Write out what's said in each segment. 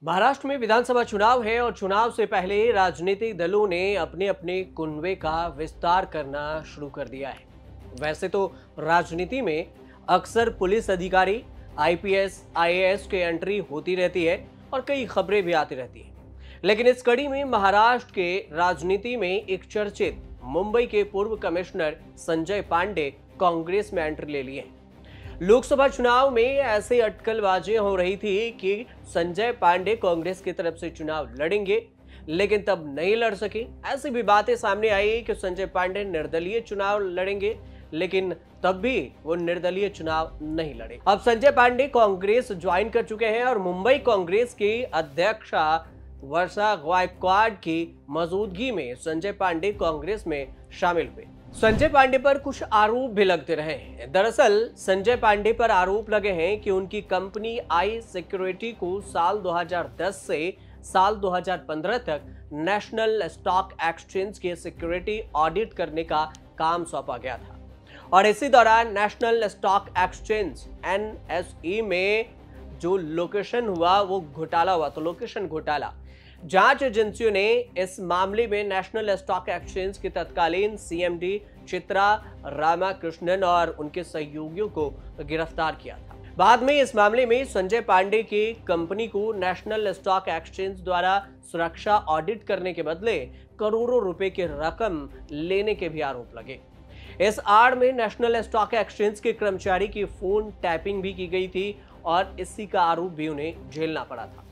महाराष्ट्र में विधानसभा चुनाव है और चुनाव से पहले राजनीतिक दलों ने अपने अपने कुनबे का विस्तार करना शुरू कर दिया है। वैसे तो राजनीति में अक्सर पुलिस अधिकारी, आईपीएस, आईएएस की एंट्री होती रहती है और कई खबरें भी आती रहती हैं। लेकिन इस कड़ी में महाराष्ट्र के राजनीति में एक चर्चित मुंबई के पूर्व कमिश्नर संजय पांडे कांग्रेस में एंट्री ले लिए हैं। लोकसभा चुनाव में ऐसे अटकलबाजियां हो रही थी कि संजय पांडे कांग्रेस की तरफ से चुनाव लड़ेंगे, लेकिन तब नहीं लड़ सके। ऐसी भी बातें सामने आई कि संजय पांडे निर्दलीय चुनाव लड़ेंगे, लेकिन तब भी वो निर्दलीय चुनाव नहीं लड़े। अब संजय पांडे कांग्रेस ज्वाइन कर चुके हैं और मुंबई कांग्रेस की अध्यक्षा वर्षा गायकवाड़ की मौजूदगी में संजय पांडे कांग्रेस में शामिल हुए। संजय पांडे पर कुछ आरोप भी लगते रहे हैं। दरअसल संजय पांडे पर आरोप लगे हैं कि उनकी कंपनी आई सिक्योरिटी को साल 2010 से साल 2015 तक नेशनल स्टॉक एक्सचेंज के सिक्योरिटी ऑडिट करने का काम सौंपा गया था और इसी दौरान नेशनल स्टॉक एक्सचेंज NSE में जो लोकेशन हुआ वो घोटाला हुआ। तो लोकेशन घोटाला, जांच एजेंसियों ने इस मामले में नेशनल स्टॉक एक्सचेंज के तत्कालीन CMD चित्रा रामाकृष्णन और उनके सहयोगियों को गिरफ्तार किया था। बाद में इस मामले में संजय पांडे की कंपनी को नेशनल स्टॉक एक्सचेंज द्वारा सुरक्षा ऑडिट करने के बदले करोड़ों रुपए की रकम लेने के भी आरोप लगे। इस आड़ में नेशनल स्टॉक एक्सचेंज के कर्मचारी की फोन टैपिंग भी की गई थी और इसी का आरोप भी उन्हें झेलना पड़ा था।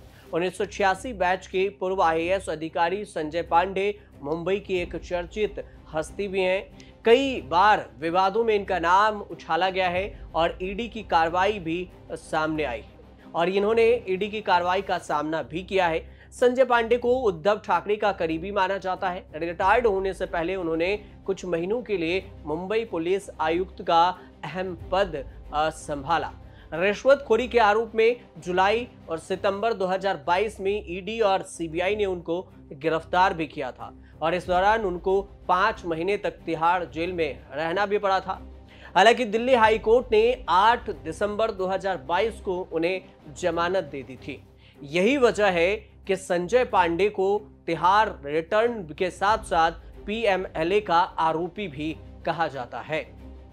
1986 बैच के पूर्व IAS अधिकारी संजय पांडे मुंबई की एक चर्चित हस्ती भी हैं। कई बार विवादों में इनका नाम उछाला गया है और ईडी की कार्रवाई भी सामने आई है और इन्होंने ईडी की कार्रवाई का सामना भी किया है। संजय पांडे को उद्धव ठाकरे का करीबी माना जाता है। रिटायर्ड होने से पहले उन्होंने कुछ महीनों के लिए मुंबई पुलिस आयुक्त का अहम पद संभाला। रिश्वतखोरी के आरोप में जुलाई और सितंबर 2022 में ईडी और CBI ने उनको गिरफ्तार भी किया था और इस दौरान उनको 5 महीने तक तिहाड़ जेल में रहना भी पड़ा था। हालांकि दिल्ली हाई कोर्ट ने 8 दिसंबर 2022 को उन्हें जमानत दे दी थी। यही वजह है कि संजय पांडे को तिहाड़ रिटर्न के साथ साथ PMLA का आरोपी भी कहा जाता है।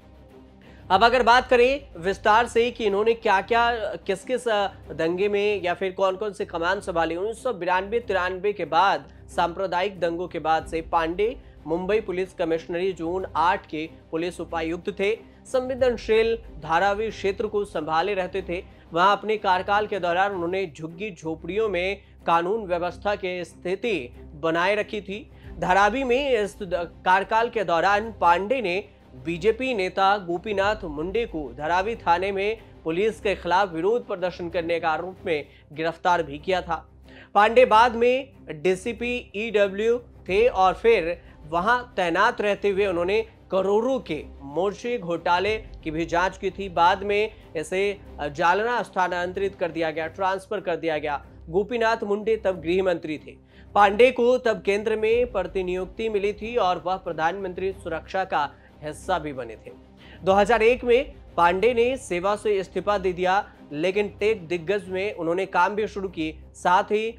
अब अगर बात करें विस्तार से कि इन्होंने क्या क्या किस किस दंगे में या फिर कौन कौन से कमान संभाले। 1992-93 के बाद सांप्रदायिक दंगों के बाद से पांडे मुंबई पुलिस कमिश्नरी जोन 8 के पुलिस उपायुक्त थे। संवेदनशील धारावी क्षेत्र को संभाले रहते थे। वहां अपने कार्यकाल के दौरान उन्होंने झुग्गी झोपड़ियों में कानून व्यवस्था की स्थिति बनाए रखी थी। धारावी में इस कार्यकाल के दौरान पांडे ने बीजेपी नेता गोपीनाथ मुंडे को धारावी थाने में पुलिस के खिलाफ विरोध प्रदर्शन करने के आरोप में गिरफ्तार भी किया था। पांडे बाद में DCP EW थे और फिर वहां तैनात रहते हुए उन्होंने करोड़ों के मोर्चे घोटाले की भी जांच की थी। बाद में इसे जालना स्थानांतरित कर दिया गया, ट्रांसफर कर दिया गया। गोपीनाथ मुंडे तब गृह मंत्री थे। पांडे को तब केंद्र में प्रतिनियुक्ति मिली थी और वह प्रधानमंत्री सुरक्षा का हिस्सा भी बने थे। 2001 में पांडे ने सेवा से इस्तीफा दे दिया, लेकिन टेक दिग्गज में उन्होंने काम भी शुरू किए। साथ ही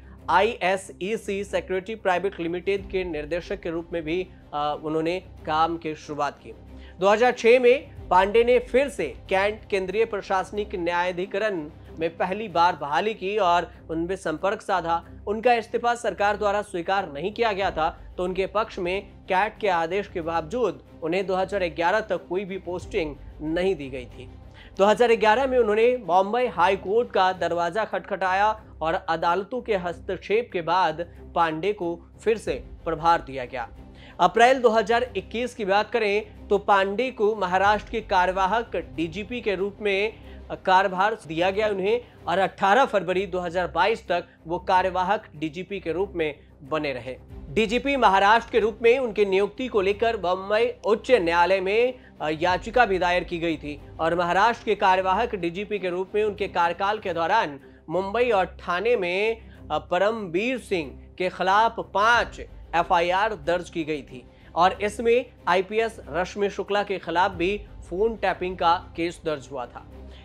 ISEC सिक्योरिटी प्राइवेट लिमिटेड के निर्देशक के रूप में भी उन्होंने काम की शुरुआत की। 2006 में पांडे ने फिर से कैंट केंद्रीय प्रशासनिक न्यायाधिकरण में पहली बार बहाली की और उनमें संपर्क साधा। उनका इस्तीफा सरकार द्वारा स्वीकार नहीं किया गया था, तो उनके पक्ष में कैट के आदेश के बावजूद उन्हें 2011 तक कोई भी पोस्टिंग नहीं दी गई थी। 2011 में उन्होंने बॉम्बे हाई कोर्ट का दरवाजा खटखटाया और अदालतों के हस्तक्षेप के बाद पांडे को फिर से प्रभार दिया गया। अप्रैल 2021 की बात करें तो पांडे को महाराष्ट्र के कार्यवाहक DGP के रूप में कार्यभार दिया गया उन्हें और 18 फरवरी 2022 तक वो कार्यवाहक DGP के रूप में बने रहे। DGP महाराष्ट्र के रूप में उनकी नियुक्ति को लेकर बम्बई उच्च न्यायालय में याचिका भी दायर की गई थी और महाराष्ट्र के कार्यवाहक DGP के रूप में उनके कार्यकाल के दौरान मुंबई और ठाणे में परमबीर सिंह के खिलाफ 5 FIR दर्ज की गई थी और इसमें IPS रश्मि शुक्ला के खिलाफ भी फोन टैपिंग का केस दर्ज हुआ था।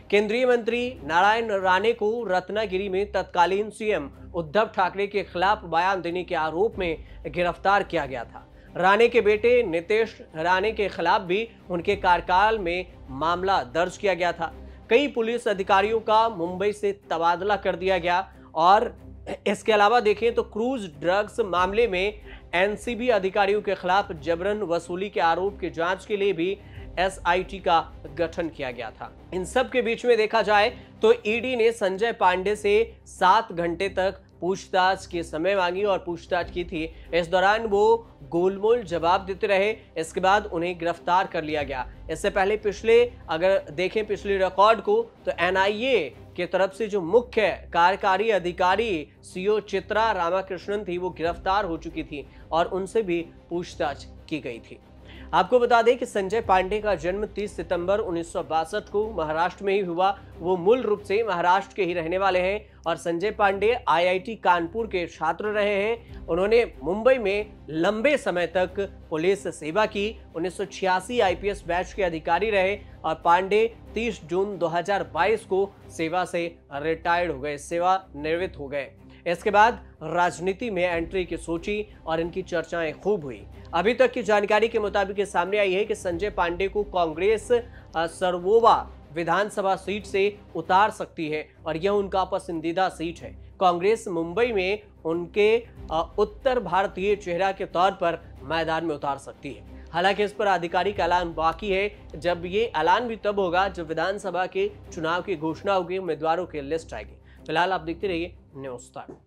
केंद्रीय मंत्री नारायण राणे को रत्नागिरी में तत्कालीन सीएम उद्धव ठाकरे के खिलाफ बयान देने के आरोप में गिरफ्तार किया गया था। राणे के बेटे नीतीश राणे के खिलाफ भी उनके कार्यकाल में मामला दर्ज किया गया था। कई पुलिस अधिकारियों का मुंबई से तबादला कर दिया गया और इसके अलावा देखें तो क्रूज ड्रग्स मामले में एनसीबी अधिकारियों के खिलाफ जबरन वसूली के आरोप की जांच के लिए भी एसआईटी का गठन किया गया था। इन सब के बीच में देखा जाए तो ईडी ने संजय पांडे से 7 घंटे तक पूछताछ के समय मांगी और पूछताछ की थी। इस दौरान वो गोलमोल जवाब देते रहे। इसके बाद उन्हें गिरफ्तार कर लिया गया। इससे पहले अगर देखें पिछले रिकॉर्ड को तो एनआईए की तरफ से जो मुख्य कार्यकारी अधिकारी सीओ चित्रा रामाकृष्णन थी वो गिरफ्तार हो चुकी थी और उनसे भी पूछताछ की गई थी। आपको बता दें कि संजय पांडे का जन्म 30 सितंबर 1962 को महाराष्ट्र में ही हुआ। वो मूल रूप से महाराष्ट्र के ही रहने वाले हैं और संजय पांडे आईआईटी कानपुर के छात्र रहे हैं। उन्होंने मुंबई में लंबे समय तक पुलिस सेवा की। 1986 आईपीएस बैच के अधिकारी रहे और पांडे 30 जून 2022 को सेवा से रिटायर्ड हो गए, सेवानिवृत्त हो गए। इसके बाद राजनीति में एंट्री की सोची और इनकी चर्चाएं खूब हुई। अभी तक की जानकारी के मुताबिक ये सामने आई है कि संजय पांडे को कांग्रेस सरवोवा विधानसभा सीट से उतार सकती है और यह उनका पसंदीदा सीट है। कांग्रेस मुंबई में उनके उत्तर भारतीय चेहरा के तौर पर मैदान में उतार सकती है। हालांकि इस पर आधिकारिक ऐलान बाकी है। जब ये ऐलान भी तब होगा जब विधानसभा के चुनाव की घोषणा होगी, उम्मीदवारों की लिस्ट आएगी। फिलहाल आप देखते रहिए न्यूज़ तक।